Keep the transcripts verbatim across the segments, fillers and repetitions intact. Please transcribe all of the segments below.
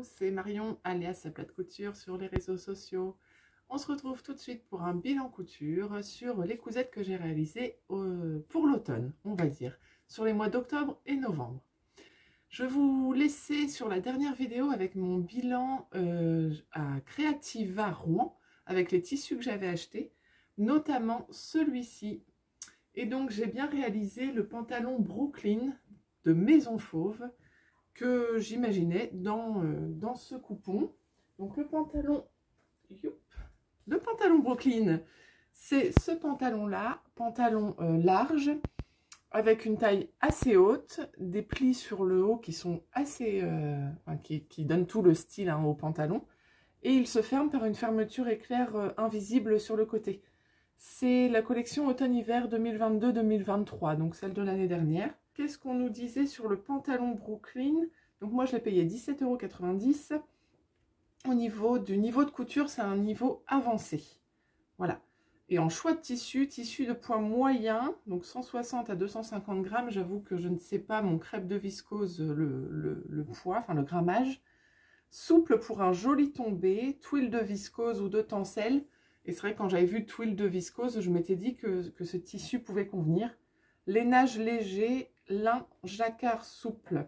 Coucou, c'est Marion, alias Aplat de Couture sur les réseaux sociaux. On se retrouve tout de suite pour un bilan couture sur les cousettes que j'ai réalisées euh, pour l'automne, on va dire, sur les mois d'octobre et novembre. Je vous laissais sur la dernière vidéo avec mon bilan euh, à Creativa Rouen, avec les tissus que j'avais achetés, notamment celui-ci. Et donc j'ai bien réalisé le pantalon Brooklyn de Maison Fauve, que j'imaginais dans, euh, dans ce coupon. Donc le pantalon, youp, le pantalon Brooklyn, c'est ce pantalon-là, pantalon euh, large, avec une taille assez haute, des plis sur le haut qui sont assez, euh, enfin, qui, qui donnent tout le style hein, au pantalon, et il se ferme par une fermeture éclair euh, invisible sur le côté. C'est la collection automne-hiver deux mille vingt-deux deux mille vingt-trois, donc celle de l'année dernière. Qu'est-ce qu'on nous disait sur le pantalon Brooklyn? Donc moi je l'ai payé dix-sept euros quatre-vingt-dix. Au niveau du niveau de couture, c'est un niveau avancé. Voilà. Et en choix de tissu, tissu de poids moyen, donc cent soixante à deux cent cinquante grammes. J'avoue que je ne sais pas mon crêpe de viscose, le, le, le poids, enfin le grammage. Souple pour un joli tombé, tuile de viscose ou de tencel. Et c'est vrai que quand j'avais vu tuile de viscose, je m'étais dit que, que ce tissu pouvait convenir. Lainage léger, lin jacquard souple.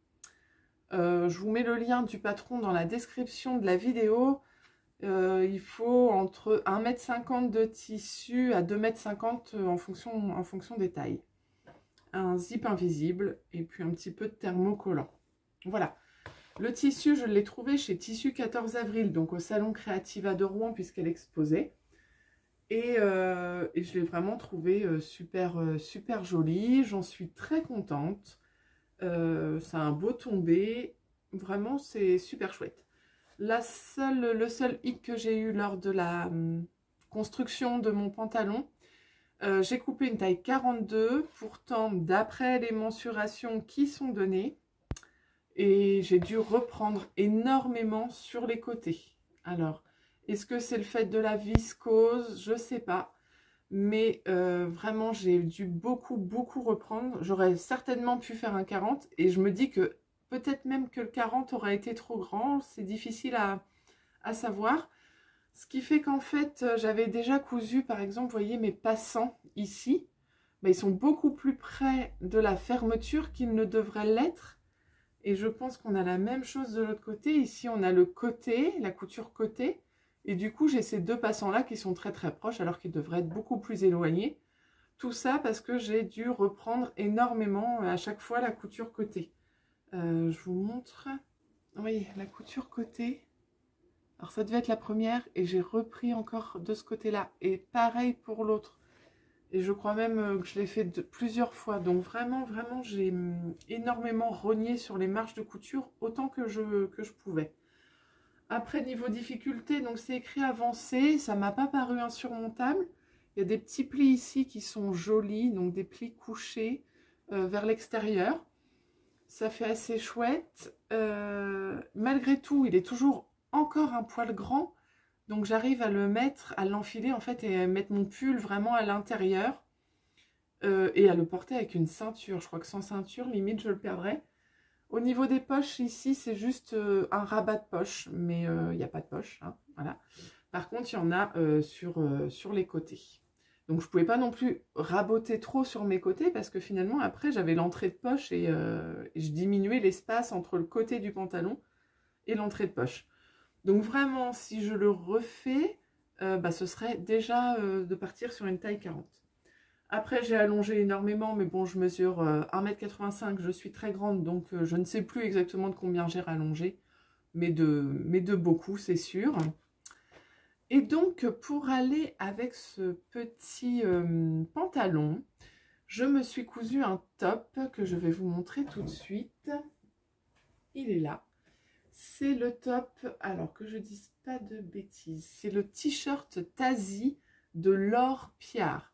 Euh, je vous mets le lien du patron dans la description de la vidéo. Euh, il faut entre un mètre cinquante de tissu à deux mètres cinquante en fonction, en fonction des tailles. Un zip invisible et puis un petit peu de thermocollant. Voilà. Le tissu, je l'ai trouvé chez Tissu quatorze avril, donc au salon Creativa de Rouen puisqu'elle exposait. Et, euh, et je l'ai vraiment trouvé euh, super, euh, super joli. J'en suis très contente. Euh, c'est un beau tombé. Vraiment, c'est super chouette. La seule, le seul hic que j'ai eu lors de la hum, construction de mon pantalon, euh, j'ai coupé une taille quarante-deux. Pourtant, d'après les mensurations qui sont données, et j'ai dû reprendre énormément sur les côtés. Alors, est-ce que c'est le fait de la viscose? Je ne sais pas. Mais euh, vraiment, j'ai dû beaucoup, beaucoup reprendre. J'aurais certainement pu faire un quarante. Et je me dis que peut-être même que le quarante aurait été trop grand. C'est difficile à, à savoir. Ce qui fait qu'en fait, j'avais déjà cousu, par exemple, vous voyez mes passants ici. Ben, ils sont beaucoup plus près de la fermeture qu'ils ne devraient l'être. Et je pense qu'on a la même chose de l'autre côté. Ici, on a le côté, la couture côté. Et du coup, j'ai ces deux passants-là qui sont très très proches alors qu'ils devraient être beaucoup plus éloignés. Tout ça parce que j'ai dû reprendre énormément à chaque fois la couture côté. Euh, je vous montre. Oui, la couture côté. Alors ça devait être la première et j'ai repris encore de ce côté-là. Et pareil pour l'autre. Et je crois même que je l'ai fait de, plusieurs fois. Donc vraiment, vraiment, j'ai énormément rogné sur les marges de couture autant que je, que je pouvais. Après, niveau difficulté, donc c'est écrit avancé, ça m'a pas paru insurmontable. Il y a des petits plis ici qui sont jolis, donc des plis couchés euh, vers l'extérieur. Ça fait assez chouette. Euh, malgré tout, il est toujours encore un poil grand. Donc j'arrive à le mettre, à l'enfiler en fait et à mettre mon pull vraiment à l'intérieur. Euh, et à le porter avec une ceinture. Je crois que sans ceinture, limite, je le perdrais. Au niveau des poches, ici, c'est juste euh, un rabat de poche, mais il euh, n'y a pas de poche. Hein, voilà. Par contre, il y en a euh, sur, euh, sur les côtés. Donc, je ne pouvais pas non plus raboter trop sur mes côtés parce que finalement, après, j'avais l'entrée de poche et, euh, et je diminuais l'espace entre le côté du pantalon et l'entrée de poche. Donc, vraiment, si je le refais, euh, bah, ce serait déjà euh, de partir sur une taille quarante. Après, j'ai allongé énormément, mais bon, je mesure un mètre quatre-vingt-cinq, je suis très grande, donc euh, je ne sais plus exactement de combien j'ai rallongé, mais de, mais de beaucoup, c'est sûr. Et donc, pour aller avec ce petit euh, pantalon, je me suis cousu un top que je vais vous montrer tout de suite. Il est là. C'est le top, alors que je ne dise pas de bêtises, c'est le t-shirt Tazi de Laure Piard.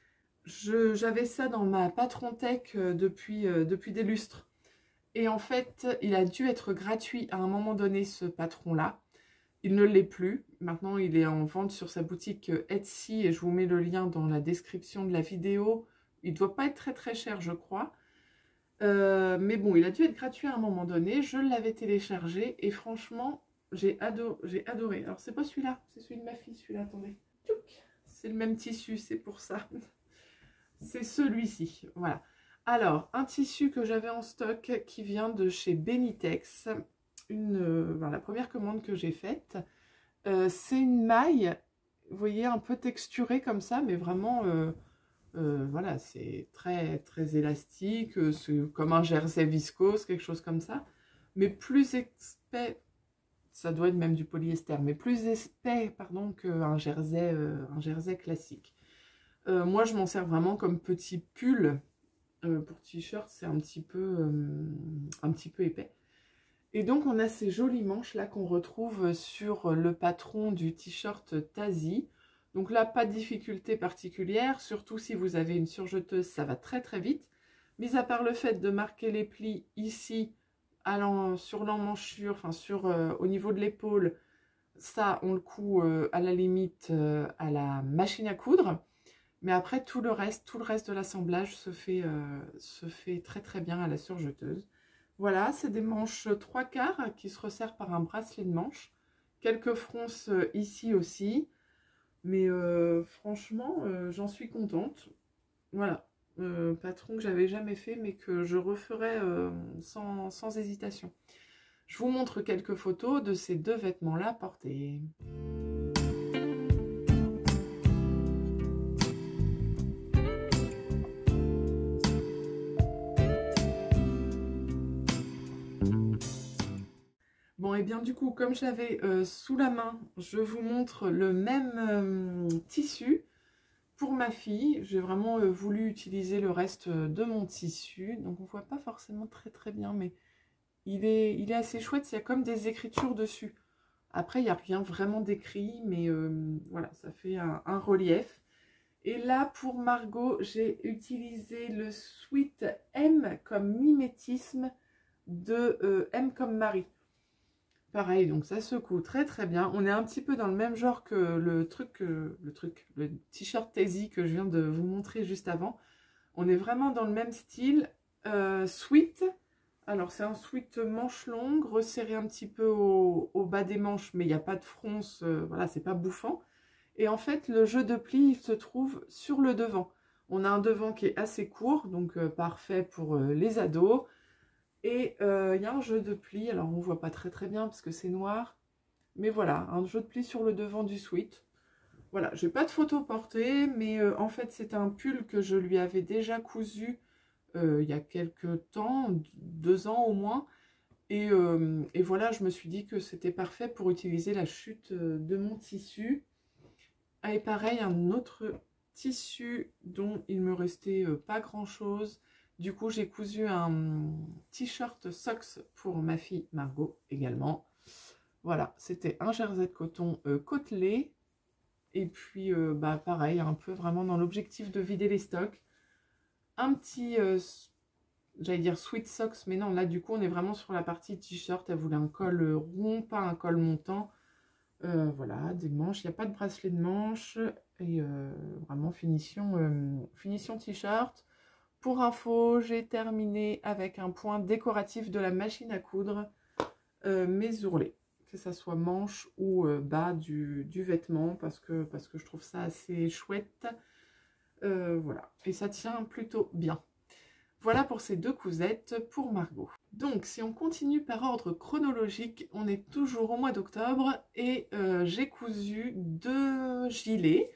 J'avais ça dans ma Patron Tech depuis, euh, depuis des lustres. Et en fait, il a dû être gratuit à un moment donné, ce patron-là. Il ne l'est plus. Maintenant, il est en vente sur sa boutique Etsy et je vous mets le lien dans la description de la vidéo. Il ne doit pas être très très cher, je crois. Euh, mais bon, il a dû être gratuit à un moment donné. Je l'avais téléchargé et franchement, j'ai ado j'ai adoré. Alors, c'est pas celui-là, c'est celui de ma fille, celui-là, attendez. C'est le même tissu, c'est pour ça. C'est celui-ci, voilà. Alors, un tissu que j'avais en stock qui vient de chez Benitex. Une, euh, ben, la première commande que j'ai faite. Euh, c'est une maille, vous voyez, un peu texturée comme ça, mais vraiment... Euh, Euh, voilà, c'est très très élastique, euh, c'est comme un jersey viscose, quelque chose comme ça, mais plus épais, ça doit être même du polyester, mais plus épais, pardon, qu'un jersey, euh, un jersey classique. Euh, moi, je m'en sers vraiment comme petit pull. Euh, pour t-shirt, c'est un petit peu euh, un petit peu épais. Et donc, on a ces jolies manches là qu'on retrouve sur le patron du t-shirt Tazi. Donc là, pas de difficulté particulière, surtout si vous avez une surjeteuse, ça va très très vite. Mis à part le fait de marquer les plis ici, à sur l'emmanchure, enfin sur, euh, au niveau de l'épaule, ça on le coud euh, à la limite euh, à la machine à coudre. Mais après, tout le reste, tout le reste de l'assemblage se fait, euh, se fait très très bien à la surjeteuse. Voilà, c'est des manches trois quarts qui se resserrent par un bracelet de manche. Quelques fronces euh, ici aussi. Mais euh, franchement, euh, j'en suis contente. Voilà, euh, patron que j'avais jamais fait, mais que je referai euh, sans, sans hésitation. Je vous montre quelques photos de ces deux vêtements-là portés. Bon, et bien du coup, comme je l'avais euh, sous la main, je vous montre le même euh, tissu. Pour ma fille, j'ai vraiment euh, voulu utiliser le reste de mon tissu. Donc on ne voit pas forcément très très bien, mais il est, il est assez chouette. Il y a comme des écritures dessus. Après, il n'y a rien vraiment d'écrit, mais euh, voilà, ça fait un, un relief. Et là, pour Margot, j'ai utilisé le Sweet M comme mimétisme de euh, M comme Marie. Pareil, donc ça secoue très très bien. On est un petit peu dans le même genre que le truc, euh, le truc, le t-shirt Tazy que je viens de vous montrer juste avant. On est vraiment dans le même style. Euh, sweat. Alors c'est un sweat manche longue, resserré un petit peu au, au bas des manches, mais il n'y a pas de fronce, euh, voilà, c'est pas bouffant. Et en fait, le jeu de plis, il se trouve sur le devant. On a un devant qui est assez court, donc euh, parfait pour euh, les ados. Et il euh, y a un jeu de plis, alors on ne voit pas très très bien parce que c'est noir. Mais voilà, un jeu de plis sur le devant du sweat. Voilà, j'ai pas de photo portée, mais euh, en fait c'est un pull que je lui avais déjà cousu euh, il y a quelques temps, deux ans au moins. Et, euh, et voilà, je me suis dit que c'était parfait pour utiliser la chute de mon tissu. Ah, et pareil, un autre tissu dont il me restait euh, pas grand chose. Du coup, j'ai cousu un t-shirt socks pour ma fille Margot également. Voilà, c'était un jersey de coton euh, côtelé. Et puis, euh, bah, pareil, un peu vraiment dans l'objectif de vider les stocks. Un petit, euh, j'allais dire sweat socks, mais non, là, du coup, on est vraiment sur la partie t-shirt. Elle voulait un col rond, pas un col montant. Euh, voilà, des manches. Il n'y a pas de bracelet de manche. Et euh, vraiment, finition, euh, finition t-shirt. Pour info, j'ai terminé avec un point décoratif de la machine à coudre euh, mes ourlets, que ça soit manche ou euh, bas du, du vêtement, parce que, parce que je trouve ça assez chouette. Euh, voilà, et ça tient plutôt bien. Voilà pour ces deux cousettes pour Margot. Donc, si on continue par ordre chronologique, on est toujours au mois d'octobre et euh, j'ai cousu deux gilets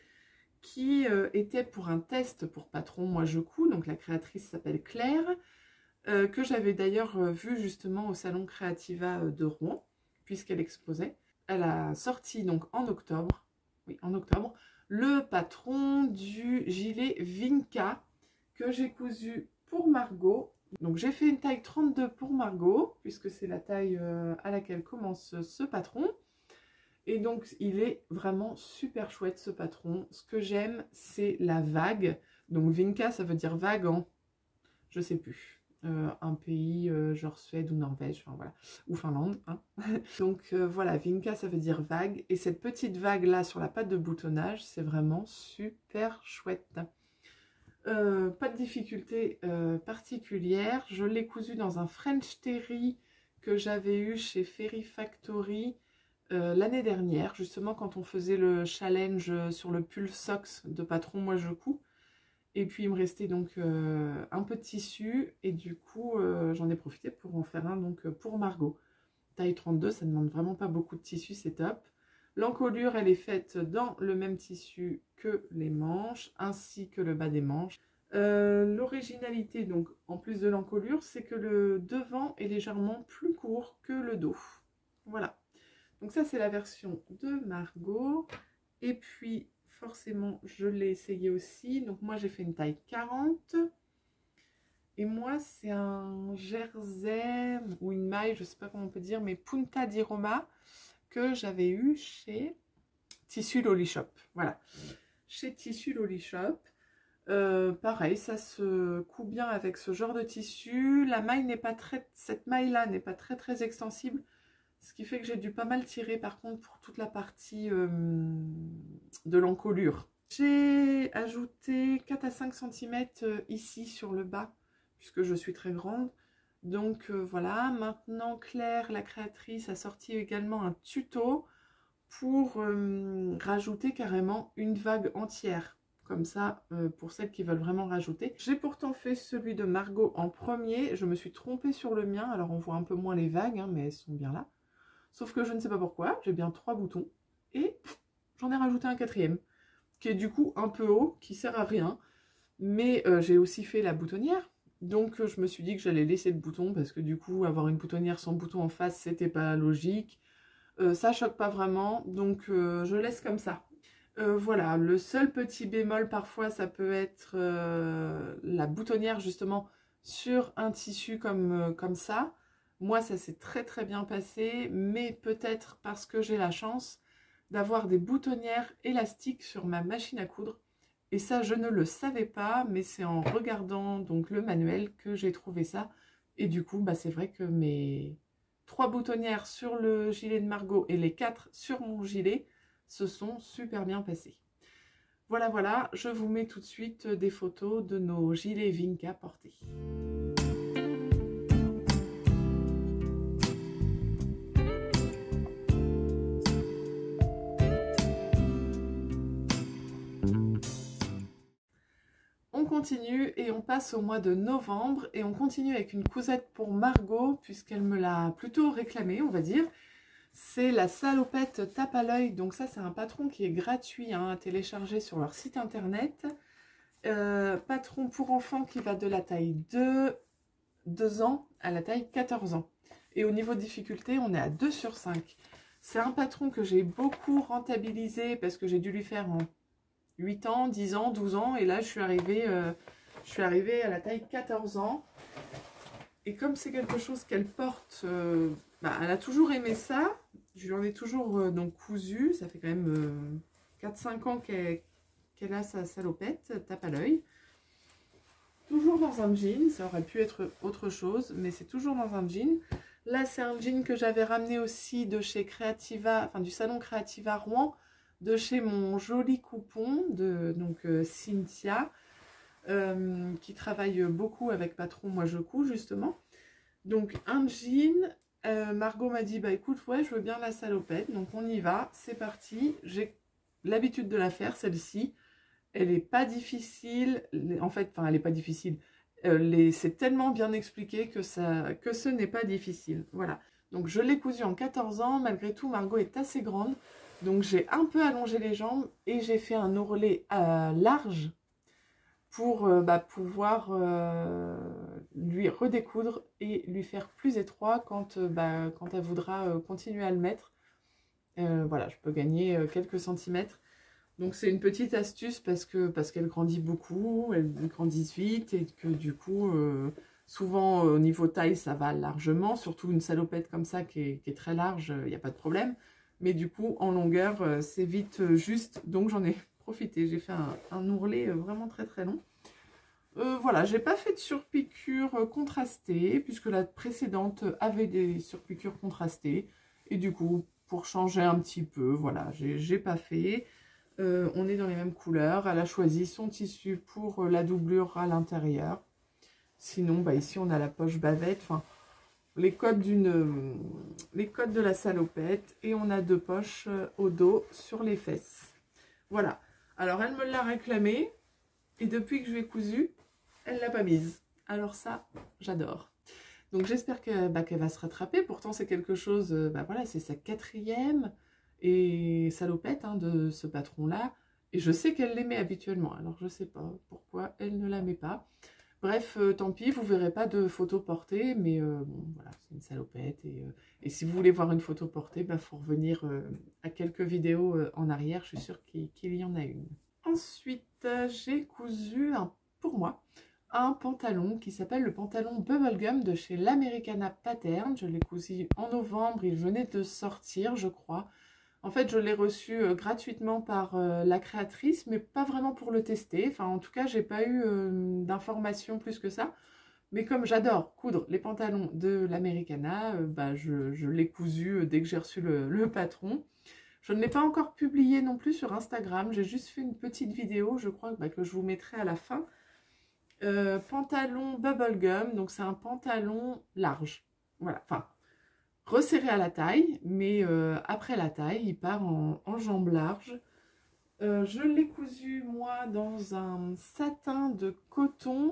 qui euh, était pour un test pour Patron Moi Je Couds, donc la créatrice s'appelle Claire, euh, que j'avais d'ailleurs euh, vue justement au salon Creativa de Rouen, puisqu'elle exposait. Elle a sorti donc en octobre, oui en octobre, le patron du gilet Vinca que j'ai cousu pour Margot. Donc j'ai fait une taille trente-deux pour Margot, puisque c'est la taille euh, à laquelle commence ce patron. Et donc, il est vraiment super chouette, ce patron. Ce que j'aime, c'est la vague. Donc, Vinca, ça veut dire vague en, je sais plus, euh, un pays euh, genre Suède ou Norvège, enfin voilà, ou Finlande. Hein. Donc, euh, voilà, Vinca, ça veut dire vague. Et cette petite vague-là sur la patte de boutonnage, c'est vraiment super chouette. Euh, pas de difficulté euh, particulière. Je l'ai cousu dans un French Terry que j'avais eu chez Fairy Factory euh, l'année dernière, justement quand on faisait le challenge sur le pull socks de Patron Moi Je Couds. Et puis il me restait donc euh, un peu de tissu et du coup euh, j'en ai profité pour en faire un donc pour Margot. Taille trente-deux, ça ne demande vraiment pas beaucoup de tissu, c'est top. L'encolure, elle est faite dans le même tissu que les manches, ainsi que le bas des manches. Euh, L'originalité, donc, en plus de l'encolure, c'est que le devant est légèrement plus court que le dos. Voilà. Donc ça, c'est la version de Margot. Et puis, forcément, je l'ai essayé aussi. Donc moi, j'ai fait une taille quarante. Et moi, c'est un jersey ou une maille, je ne sais pas comment on peut dire, mais Punta di Roma que j'avais eu chez Tissu Loli Shop. Voilà, chez Tissu Loli Shop. Euh, pareil, ça se coud bien avec ce genre de tissu. La maille n'est pas très, cette maille-là n'est pas très très extensible, ce qui fait que j'ai dû pas mal tirer par contre pour toute la partie euh, de l'encolure. J'ai ajouté quatre à cinq centimètres ici sur le bas, puisque je suis très grande. Donc euh, voilà, maintenant Claire, la créatrice, a sorti également un tuto pour euh, rajouter carrément une vague entière. Comme ça, euh, pour celles qui veulent vraiment rajouter. J'ai pourtant fait celui de Margot en premier. Je me suis trompée sur le mien. Alors on voit un peu moins les vagues, hein, mais elles sont bien là. Sauf que je ne sais pas pourquoi, j'ai bien trois boutons. Et j'en ai rajouté un quatrième, qui est du coup un peu haut, qui sert à rien. Mais euh, j'ai aussi fait la boutonnière. Donc je me suis dit que j'allais laisser le bouton parce que du coup avoir une boutonnière sans bouton en face c'était pas logique. Euh, ça choque pas vraiment donc euh, je laisse comme ça. Euh, voilà, le seul petit bémol parfois ça peut être euh, la boutonnière justement sur un tissu comme, euh, comme ça. Moi ça s'est très très bien passé, mais peut-être parce que j'ai la chance d'avoir des boutonnières élastiques sur ma machine à coudre. Et ça, je ne le savais pas, mais c'est en regardant donc le manuel que j'ai trouvé ça. Et du coup, bah, c'est vrai que mes trois boutonnières sur le gilet de Margot et les quatre sur mon gilet se sont super bien passées. Voilà, voilà, je vous mets tout de suite des photos de nos gilets Vinca portés. On continue et on passe au mois de novembre et on continue avec une cousette pour Margot puisqu'elle me l'a plutôt réclamé, on va dire. C'est la salopette tape à l'œil. Donc ça, c'est un patron qui est gratuit hein, à télécharger sur leur site internet. Euh, patron pour enfants qui va de la taille de deux ans à la taille quatorze ans. Et au niveau de difficulté, on est à deux sur cinq. C'est un patron que j'ai beaucoup rentabilisé parce que j'ai dû lui faire en huit ans, dix ans, douze ans. Et là, je suis arrivée, euh, je suis arrivée à la taille quatorze ans. Et comme c'est quelque chose qu'elle porte, euh, bah, elle a toujours aimé ça. Je lui en ai toujours euh, donc cousu. Ça fait quand même euh, quatre cinq ans qu'elle qu'elle a sa salopette, tape à l'œil. Toujours dans un jean. Ça aurait pu être autre chose, mais c'est toujours dans un jean. Là, c'est un jean que j'avais ramené aussi de chez Creativa, enfin du salon Creativa Rouen, de chez mon joli coupon de donc euh, Cynthia. Euh, qui travaille beaucoup avec Patron Moi Je Couds justement. Donc un jean, euh, Margot m'a dit bah écoute ouais je veux bien la salopette, donc on y va, c'est parti. J'ai l'habitude de la faire celle-ci, elle est pas difficile, en fait enfin elle est pas difficile, euh, c'est tellement bien expliqué que, ça, que ce n'est pas difficile, voilà. Donc je l'ai cousue en quatorze ans, malgré tout Margot est assez grande, donc j'ai un peu allongé les jambes et j'ai fait un ourlet euh, large pour euh, bah, pouvoir euh, lui redécoudre et lui faire plus étroit quand, euh, bah, quand elle voudra euh, continuer à le mettre. Euh, voilà, je peux gagner euh, quelques centimètres. Donc c'est une petite astuce parce que parce qu'elle grandit beaucoup, elle grandit vite et que du coup, euh, souvent euh, au niveau taille, ça va largement. Surtout une salopette comme ça qui est, qui est très large, il n'y a pas de problème. Mais du coup, en longueur, euh, c'est vite euh, juste. Donc j'en ai profité. J'ai fait un, un ourlet euh, vraiment très très long. Euh, voilà, j'ai pas fait de surpiqûre euh, contrastée puisque la précédente avait des surpiqûres contrastées. Et du coup, pour changer un petit peu, voilà, j'ai pas fait. Euh, on est dans les mêmes couleurs. Elle a choisi son tissu pour la doublure à l'intérieur. Sinon, bah, ici, on a la poche bavette. Enfin, les codes, d'une, les codes de la salopette. Et on a deux poches au dos sur les fesses. Voilà. Alors, elle me l'a réclamé. Et depuis que je l'ai cousu, elle ne l'a pas mise. Alors ça, j'adore. Donc, j'espère que, bah, qu'elle va se rattraper. Pourtant, c'est quelque chose... Bah, voilà, c'est sa quatrième... et salopette hein, de ce patron-là. Et je sais qu'elle l'aimait habituellement. Alors, je ne sais pas pourquoi elle ne la met pas. Bref, euh, tant pis, vous ne verrez pas de photo portée. Mais euh, bon, voilà, c'est une salopette. Et, euh, et si vous voulez voir une photo portée, il bah, faut revenir euh, à quelques vidéos euh, en arrière. Je suis sûre qu'il qu'il y en a une. Ensuite, euh, j'ai cousu, un, pour moi, un pantalon qui s'appelle le pantalon Bubblegum de chez l'Americana Pattern. Je l'ai cousu en novembre. Il venait de sortir, je crois. En fait, je l'ai reçu euh, gratuitement par euh, la créatrice, mais pas vraiment pour le tester. Enfin, en tout cas, j'ai pas eu euh, d'informations plus que ça. Mais comme j'adore coudre les pantalons de l'Americana, euh, bah, je, je l'ai cousu euh, dès que j'ai reçu le, le patron. Je ne l'ai pas encore publié non plus sur Instagram. J'ai juste fait une petite vidéo, je crois bah, que je vous mettrai à la fin. Euh, pantalon Bubblegum, donc c'est un pantalon large. Voilà, enfin... resserré à la taille, mais euh, après la taille, il part en, en jambes larges. Euh, je l'ai cousu, moi, dans un satin de coton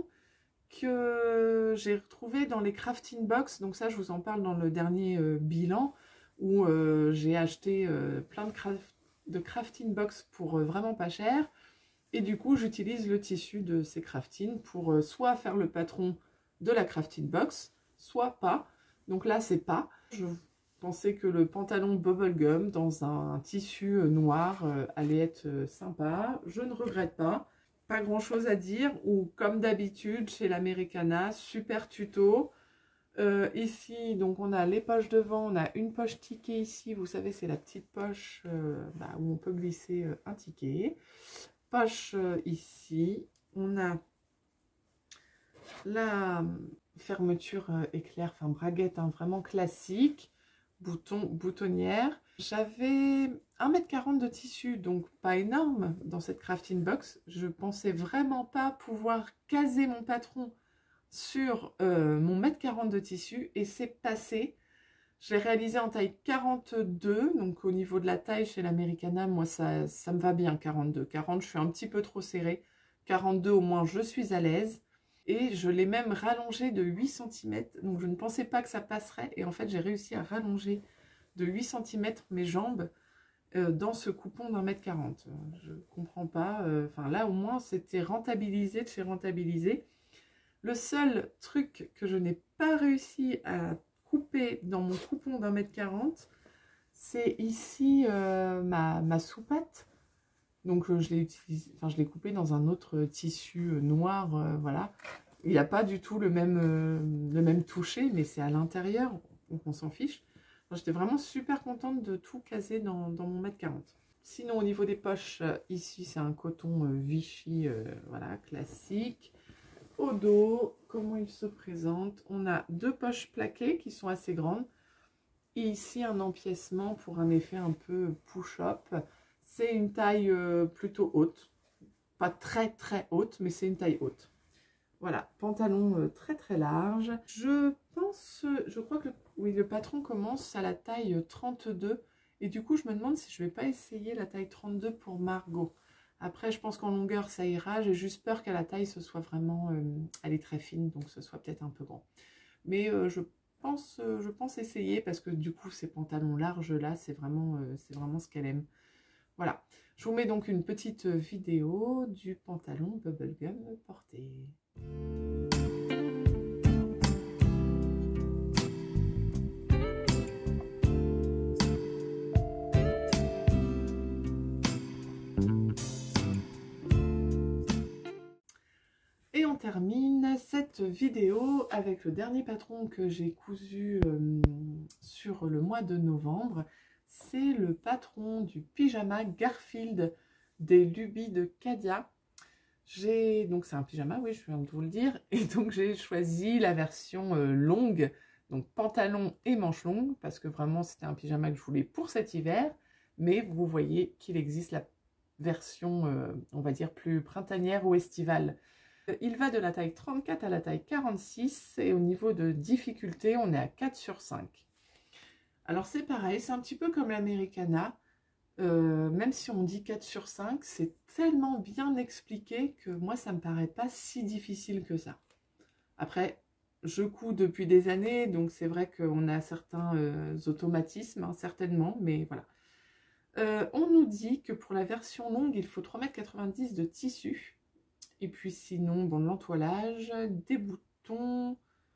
que j'ai retrouvé dans les crafting box. Donc ça, je vous en parle dans le dernier euh, bilan, où euh, j'ai acheté euh, plein de, craft, de crafting box pour euh, vraiment pas cher. Et du coup, j'utilise le tissu de ces crafting pour euh, soit faire le patron de la crafting box, soit pas. Donc là, c'est pas. Je pensais que le pantalon Bubblegum dans un tissu noir euh, allait être euh, sympa. Je ne regrette pas. Pas grand chose à dire. Ou comme d'habitude, chez l'Americana, super tuto. Euh, ici, donc on a les poches devant. On a une poche ticket ici. Vous savez, c'est la petite poche euh, bah, où on peut glisser euh, un ticket. Poche euh, ici. On a la fermeture euh, éclair, enfin braguette, hein, vraiment classique, bouton, boutonnière. J'avais un mètre quarante de tissu, donc pas énorme dans cette crafting box. Je pensais vraiment pas pouvoir caser mon patron sur euh, mon mètre quarante de tissu et c'est passé. Je l'ai réalisé en taille quarante-deux, donc au niveau de la taille chez l'Americana, moi ça, ça me va bien quarante-deux. quarante, je suis un petit peu trop serrée. quarante-deux au moins, je suis à l'aise. Et je l'ai même rallongé de huit centimètres. Donc je ne pensais pas que ça passerait. Et en fait, j'ai réussi à rallonger de huit centimètres mes jambes euh, dans ce coupon d'un mètre quarante. Je ne comprends pas. Enfin euh, là, au moins, c'était rentabilisé de chez rentabilisé. Le seul truc que je n'ai pas réussi à couper dans mon coupon d'un mètre quarante, c'est ici euh, ma, ma soupate. Donc euh, je l'ai utilisé, enfin je l'ai coupé dans un autre tissu euh, noir, euh, voilà. Il n'y a pas du tout le même, euh, le même toucher, mais c'est à l'intérieur, donc on s'en fiche. J'étais vraiment super contente de tout caser dans, dans mon mètre quarante. Sinon au niveau des poches, euh, ici c'est un coton euh, Vichy, euh, voilà, classique. Au dos, comment il se présente? On a deux poches plaquées qui sont assez grandes. Et ici un empiècement pour un effet un peu push-up. C'est une taille euh, plutôt haute. Pas très très haute, mais c'est une taille haute. Voilà, pantalon euh, très très large. Je pense, je crois que oui, le patron commence à la taille trente-deux. Et du coup, je me demande si je vais pas essayer la taille trente-deux pour Margot. Après, je pense qu'en longueur, ça ira. J'ai juste peur qu'à la taille, ce soit vraiment... Euh, elle est très fine, donc ce soit peut-être un peu grand. Mais euh, je pense, euh, je pense essayer parce que du coup, ces pantalons larges-là, c'est vraiment, euh, c'est vraiment ce qu'elle aime. Voilà. Je vous mets donc une petite vidéo du pantalon Bubblegum porté. Et on termine cette vidéo avec le dernier patron que j'ai cousu euh, sur le mois de novembre. C'est le patron du pyjama Garfield des Lubies de Cadia. J'ai donc c'est un pyjama, oui, je viens de vous le dire. Et donc j'ai choisi la version euh, longue, donc pantalon et manches longues, parce que vraiment c'était un pyjama que je voulais pour cet hiver. Mais vous voyez qu'il existe la version, euh, on va dire, plus printanière ou estivale. Il va de la taille trente-quatre à la taille quarante-six et au niveau de difficulté, on est à quatre sur cinq. Alors c'est pareil, c'est un petit peu comme l'Americana. Euh, même si on dit quatre sur cinq, c'est tellement bien expliqué que moi, ça me paraît pas si difficile que ça. Après, je couds depuis des années, donc c'est vrai qu'on a certains euh, automatismes, hein, certainement, mais voilà. Euh, on nous dit que pour la version longue, il faut trois mètres quatre-vingt-dix de tissu. Et puis sinon, bon, l'entoilage, des boutons.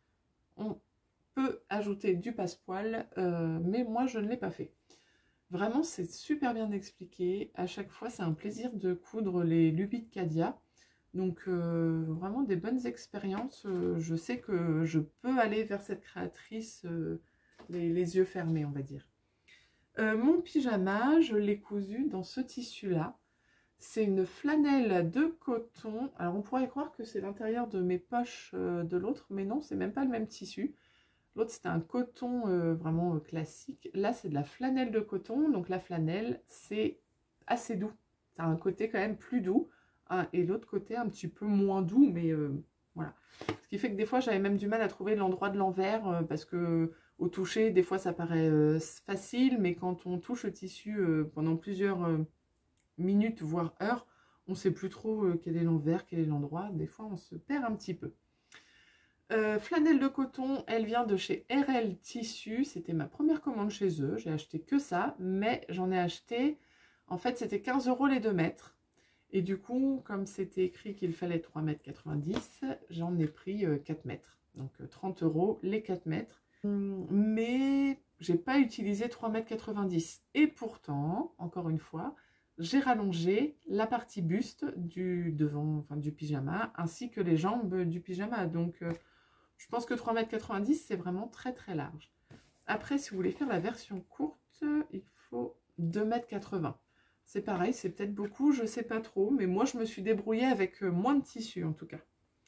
On peut ajouter du passepoil, euh, mais moi, je ne l'ai pas fait. Vraiment, c'est super bien expliqué. À chaque fois, c'est un plaisir de coudre les lubis de Cadia. Donc, euh, vraiment des bonnes expériences. Euh, je sais que je peux aller vers cette créatrice euh, les, les yeux fermés, on va dire. Euh, mon pyjama, je l'ai cousu dans ce tissu-là. C'est une flanelle de coton. Alors, on pourrait croire que c'est l'intérieur de mes poches euh, de l'autre, mais non, c'est même pas le même tissu. L'autre, c'était un coton euh, vraiment euh, classique. Là, c'est de la flanelle de coton. Donc, la flanelle, c'est assez doux. Ça a un côté quand même plus doux. Hein, et l'autre côté, un petit peu moins doux. Mais euh, voilà. Ce qui fait que des fois, j'avais même du mal à trouver l'endroit de l'envers. Euh, parce que au toucher, des fois, ça paraît euh, facile. Mais quand on touche le tissu euh, pendant plusieurs euh, minutes, voire heures, on ne sait plus trop euh, quel est l'envers, quel est l'endroit. Des fois, on se perd un petit peu. Euh, flanelle de coton, elle vient de chez R L Tissu. C'était ma première commande chez eux. J'ai acheté que ça, mais j'en ai acheté, en fait, c'était quinze euros les deux mètres. Et du coup, comme c'était écrit qu'il fallait trois mètres quatre-vingt-dix, j'en ai pris euh, quatre mètres. Donc euh, trente euros les quatre mètres. Hum, mais j'ai pas utilisé trois mètres quatre-vingt-dix. Et pourtant, encore une fois, j'ai rallongé la partie buste du devant, enfin du pyjama, ainsi que les jambes du pyjama. Donc, euh, je pense que trois mètres quatre-vingt-dix, c'est vraiment très très large. Après, si vous voulez faire la version courte, il faut deux mètres quatre-vingts. C'est pareil, c'est peut-être beaucoup, je ne sais pas trop, mais moi je me suis débrouillée avec moins de tissu en tout cas.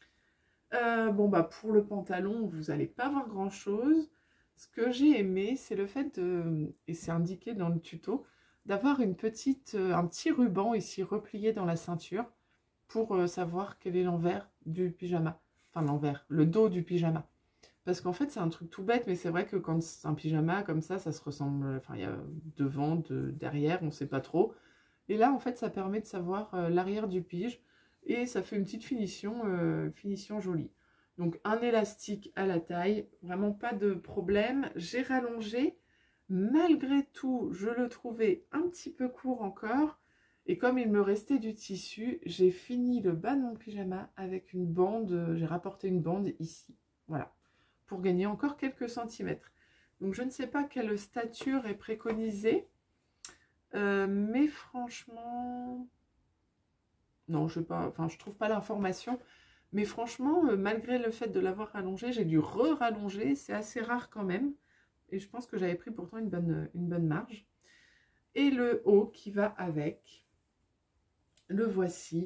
Euh, bon bah pour le pantalon, vous n'allez pas voir grand chose. Ce que j'ai aimé, c'est le fait de, et c'est indiqué dans le tuto, d'avoir une petite, un petit ruban ici replié dans la ceinture pour savoir quel est l'envers du pyjama. Enfin l'envers, le dos du pyjama. Parce qu'en fait, c'est un truc tout bête, mais c'est vrai que quand c'est un pyjama comme ça, ça se ressemble, enfin il y a devant, de, derrière, on ne sait pas trop. Et là, en fait, ça permet de savoir euh, l'arrière du pige et ça fait une petite finition, euh, finition jolie. Donc un élastique à la taille, vraiment pas de problème. J'ai rallongé, malgré tout, je le trouvais un petit peu court encore. Et comme il me restait du tissu, j'ai fini le bas de mon pyjama avec une bande, j'ai rapporté une bande ici, voilà, pour gagner encore quelques centimètres. Donc je ne sais pas quelle stature est préconisée, euh, mais franchement, non, je sais pas, enfin je trouve pas l'information, mais franchement, euh, malgré le fait de l'avoir rallongé, j'ai dû re-rallonger, c'est assez rare quand même, et je pense que j'avais pris pourtant une bonne, une bonne marge. Et le haut qui va avec. Le voici.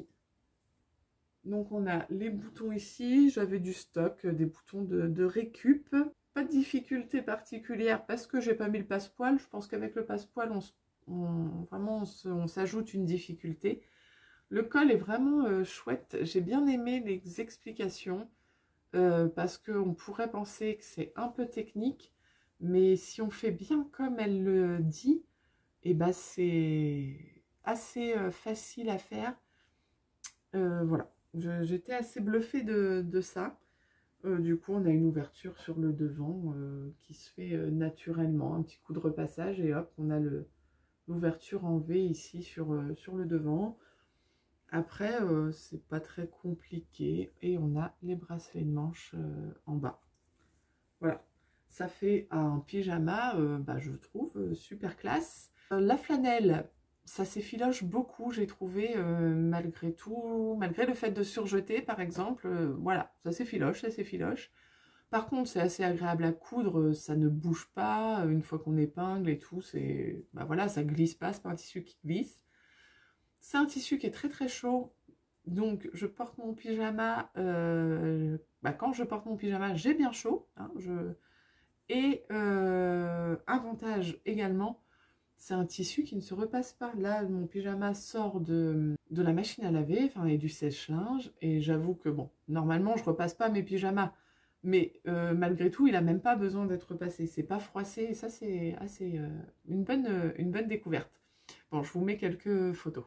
Donc on a les boutons ici, j'avais du stock, des boutons de, de récup. Pas de difficulté particulière parce que j'ai pas mis le passepoil. Je pense qu'avec le passepoil, on, on, vraiment on s'ajoute une difficulté. Le col est vraiment euh, chouette. J'ai bien aimé les explications euh, parce qu'on pourrait penser que c'est un peu technique. Mais si on fait bien comme elle le dit, et ben c'est assez euh, facile à faire. Euh, voilà, j'étais assez bluffée de, de ça. Euh, du coup, on a une ouverture sur le devant euh, qui se fait euh, naturellement, un petit coup de repassage et hop, on a l'ouverture en V ici sur, euh, sur le devant. Après, euh, c'est pas très compliqué et on a les bracelets de manche euh, en bas. Voilà, ça fait un pyjama, euh, bah, je trouve, euh, super classe. Euh, la flanelle, ça s'effiloche beaucoup, j'ai trouvé, euh, malgré tout, malgré le fait de surjeter, par exemple. Euh, voilà, ça s'effiloche, ça s'effiloche. Par contre, c'est assez agréable à coudre, ça ne bouge pas, une fois qu'on épingle et tout, c'est, bah voilà, ça glisse pas, c'est pas un tissu qui glisse. C'est un tissu qui est très très chaud, donc je porte mon pyjama, euh, bah, quand je porte mon pyjama, j'ai bien chaud, hein, je... et euh, avantage également, c'est un tissu qui ne se repasse pas. Là, mon pyjama sort de, de la machine à laver, enfin, et du sèche-linge. Et j'avoue que, bon, normalement, je repasse pas mes pyjamas. Mais euh, malgré tout, il n'a même pas besoin d'être repassé. C'est pas froissé. Et ça, c'est assez euh, une, bonne, euh, une bonne découverte. Bon, je vous mets quelques photos.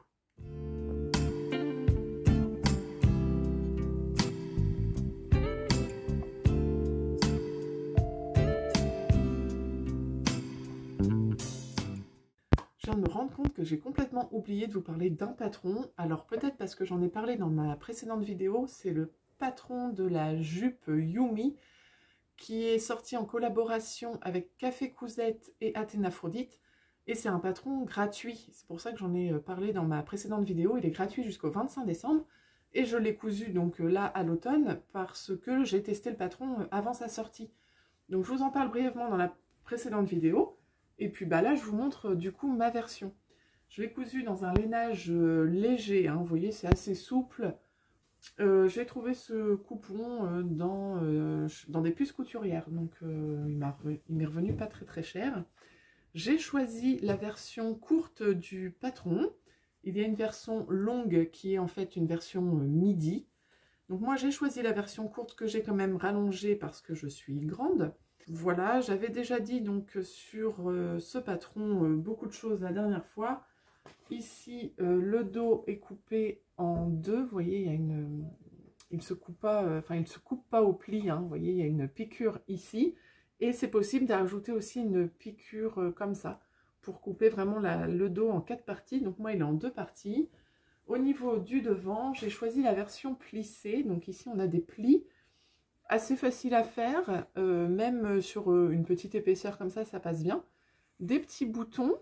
Je viens de me rendre compte que j'ai complètement oublié de vous parler d'un patron. Alors peut-être parce que j'en ai parlé dans ma précédente vidéo, c'est le patron de la jupe Yumi qui est sorti en collaboration avec Café Cousette et Athénaphrodite. Et c'est un patron gratuit. C'est pour ça que j'en ai parlé dans ma précédente vidéo. Il est gratuit jusqu'au vingt-cinq décembre. Et je l'ai cousu donc là à l'automne parce que j'ai testé le patron avant sa sortie. Donc je vous en parle brièvement dans la précédente vidéo. Et puis bah là, je vous montre du coup ma version. Je l'ai cousu dans un lainage euh, léger, hein, vous voyez, c'est assez souple. Euh, j'ai trouvé ce coupon euh, dans, euh, dans des puces couturières, donc euh, il m'est revenu pas très très cher. J'ai choisi la version courte du patron. Il y a une version longue qui est en fait une version euh, midi. Donc moi j'ai choisi la version courte que j'ai quand même rallongée parce que je suis grande. Voilà, j'avais déjà dit donc sur euh, ce patron euh, beaucoup de choses la dernière fois. Ici, euh, le dos est coupé en deux. Vous voyez, il y a une, il se coupe pas, euh, enfin il ne se coupe pas au pli. Hein, vous voyez, il y a une piqûre ici, et c'est possible d'ajouter aussi une piqûre euh, comme ça pour couper vraiment la, le dos en quatre parties. Donc moi, il est en deux parties. Au niveau du devant, j'ai choisi la version plissée. Donc ici, on a des plis. Assez facile à faire, euh, même sur euh, une petite épaisseur comme ça, ça passe bien. Des petits boutons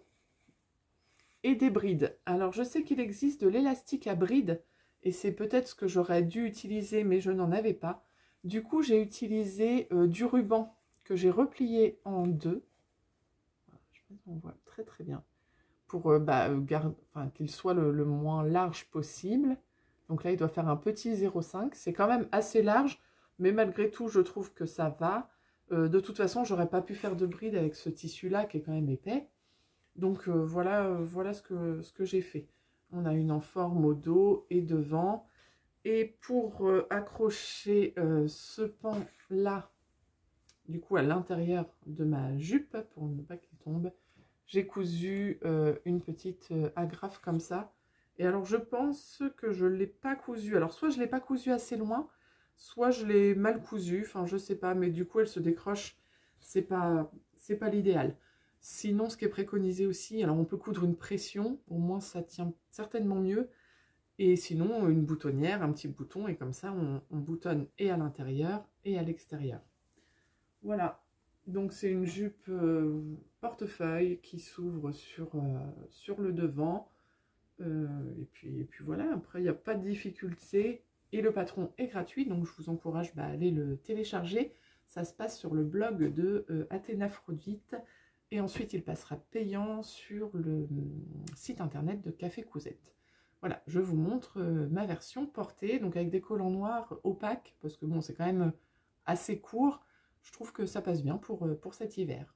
et des brides. Alors je sais qu'il existe de l'élastique à brides et c'est peut-être ce que j'aurais dû utiliser mais je n'en avais pas. Du coup j'ai utilisé euh, du ruban que j'ai replié en deux. Je pense qu'on voit très très bien. Pour euh, bah, euh, enfin, qu'il soit le, le moins large possible. Donc là il doit faire un petit zéro virgule cinq. C'est quand même assez large. Mais malgré tout, je trouve que ça va. Euh, de toute façon, j'aurais pas pu faire de bride avec ce tissu-là qui est quand même épais. Donc euh, voilà, euh, voilà ce que, ce que j'ai fait. On a une en forme au dos et devant. Et pour euh, accrocher euh, ce pan-là, du coup à l'intérieur de ma jupe, pour ne pas qu'il tombe, j'ai cousu euh, une petite euh, agrafe comme ça. Et alors je pense que je ne l'ai pas cousu. Alors soit je ne l'ai pas cousu assez loin, soit je l'ai mal cousu, enfin je sais pas, mais du coup elle se décroche, c'est pas, c'est pas l'idéal. Sinon ce qui est préconisé aussi, alors on peut coudre une pression, au moins ça tient certainement mieux, et sinon une boutonnière, un petit bouton, et comme ça on, on boutonne et à l'intérieur et à l'extérieur. Voilà, donc c'est une jupe euh, portefeuille qui s'ouvre sur, euh, sur le devant, euh, et, puis, et puis voilà, après il n'y a pas de difficulté. Et le patron est gratuit, donc je vous encourage bah, à aller le télécharger. Ça se passe sur le blog de euh, Athénaphrodite. Et ensuite, il passera payant sur le site internet de Café Cousette. Voilà, je vous montre euh, ma version portée, donc avec des collants noirs opaques, parce que bon, c'est quand même assez court. Je trouve que ça passe bien pour, euh, pour cet hiver.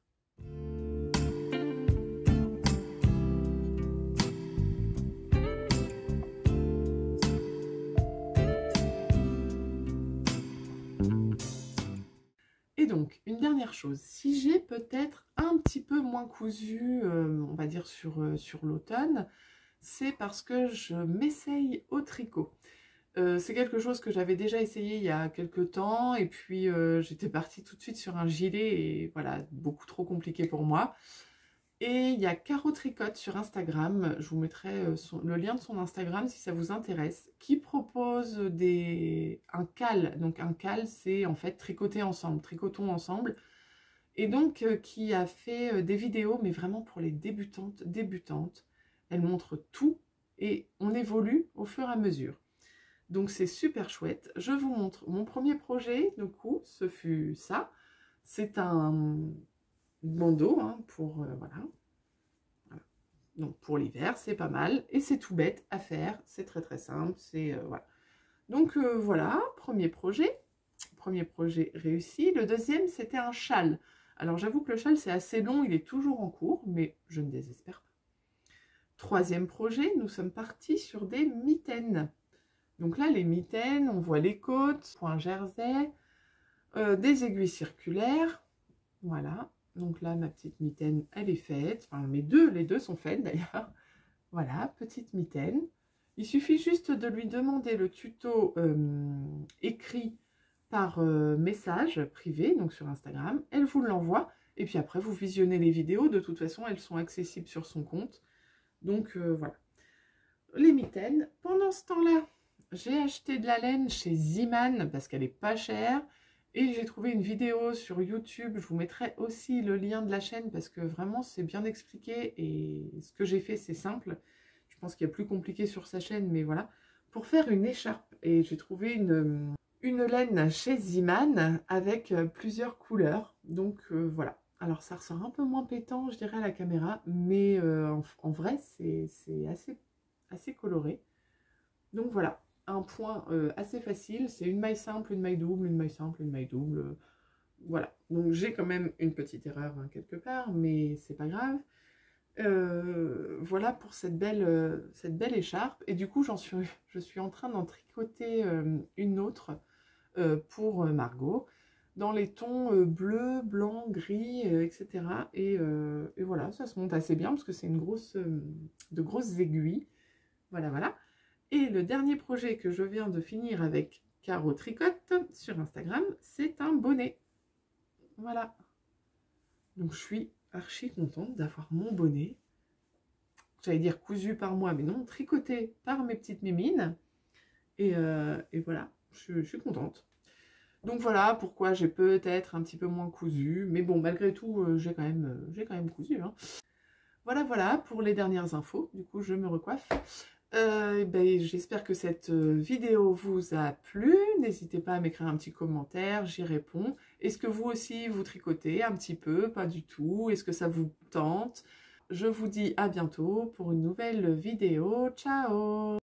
Et donc, une dernière chose, si j'ai peut-être un petit peu moins cousu, euh, on va dire sur, euh, sur l'automne, c'est parce que je m'essaye au tricot. Euh, c'est quelque chose que j'avais déjà essayé il y a quelques temps, et puis euh, j'étais partie tout de suite sur un gilet, et voilà, beaucoup trop compliqué pour moi. Et il y a Caro Tricote sur Instagram, je vous mettrai son, le lien de son Instagram si ça vous intéresse, qui propose des, un cal. Donc un cal, c'est en fait tricoter ensemble, tricotons ensemble. Et donc euh, qui a fait euh, des vidéos, mais vraiment pour les débutantes, débutantes. Elle montre tout et on évolue au fur et à mesure. Donc c'est super chouette. Je vous montre mon premier projet, du coup, ce fut ça. C'est un bandeau hein, pour euh, voilà. voilà donc pour l'hiver c'est pas mal et c'est tout bête à faire, c'est très très simple, c'est euh, voilà. Donc euh, voilà, premier projet premier projet réussi. Le deuxième c'était un châle. Alors j'avoue que le châle c'est assez long, il est toujours en cours, mais je ne désespère pas. Troisième projet, nous sommes partis sur des mitaines. Donc là les mitaines, on voit les côtes, point jersey, euh, des aiguilles circulaires, voilà. Donc là ma petite mitaine elle est faite, enfin mes deux, les deux sont faites d'ailleurs. Voilà, petite mitaine. Il suffit juste de lui demander le tuto euh, écrit par euh, message privé, donc sur Instagram. Elle vous l'envoie et puis après vous visionnez les vidéos. De toute façon, elles sont accessibles sur son compte. Donc euh, voilà. Les mitaines. Pendant ce temps-là, j'ai acheté de la laine chez Ziman parce qu'elle est pas chère. Et j'ai trouvé une vidéo sur YouTube. Je vous mettrai aussi le lien de la chaîne parce que vraiment c'est bien expliqué. Et ce que j'ai fait, c'est simple. Je pense qu'il y a plus compliqué sur sa chaîne, mais voilà. Pour faire une écharpe. Et j'ai trouvé une, une laine chez Ziman avec plusieurs couleurs. Donc euh, voilà. Alors ça ressort un peu moins pétant, je dirais, à la caméra. Mais euh, en, en vrai, c'est assez, assez coloré. Donc voilà. Un point euh, assez facile, c'est une maille simple, une maille double, une maille simple, une maille double. Euh, voilà. Donc j'ai quand même une petite erreur hein, quelque part, mais c'est pas grave. Euh, voilà pour cette belle, euh, cette belle écharpe. Et du coup, j'en suis, je suis en train d'en tricoter euh, une autre euh, pour euh, Margot, dans les tons euh, bleu, blanc, gris, euh, et cetera. Et, euh, et voilà, ça se monte assez bien parce que c'est une grosse, euh, de grosses aiguilles. Voilà, voilà. Et le dernier projet que je viens de finir avec Caro Tricote sur Instagram, c'est un bonnet. Voilà. Donc je suis archi contente d'avoir mon bonnet. J'allais dire cousu par moi, mais non, tricoté par mes petites mimines. Et, euh, et voilà, je, je suis contente. Donc voilà pourquoi j'ai peut-être un petit peu moins cousu. Mais bon, malgré tout, euh, j'ai quand même, euh, j'ai quand même cousu. Hein. Voilà, voilà pour les dernières infos. Du coup, je me recoiffe. Euh, ben, j'espère que cette vidéo vous a plu. N'hésitez pas à m'écrire un petit commentaire, j'y réponds. Est-ce que vous aussi vous tricotez un petit peu? Pas du tout. Est-ce que ça vous tente? Je vous dis à bientôt pour une nouvelle vidéo. Ciao!